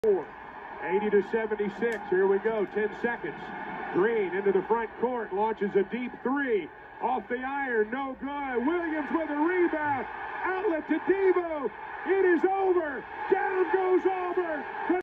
80 to 76. Here we go. 10 seconds. Green into the front court. Launches a deep three. Off the iron. No good. Williams with a rebound. Outlet to Devo. It is over. Down goes Auburn.